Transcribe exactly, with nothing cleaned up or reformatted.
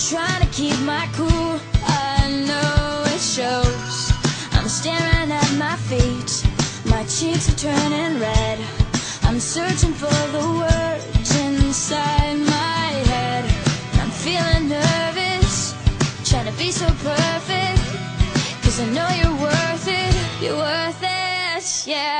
trying to keep my cool, I know it shows. I'm staring at my feet, my cheeks are turning red. I'm searching for the words inside my head. I'm feeling nervous, trying to be so perfect, 'cause I know you're worth it, you're worth it, yeah.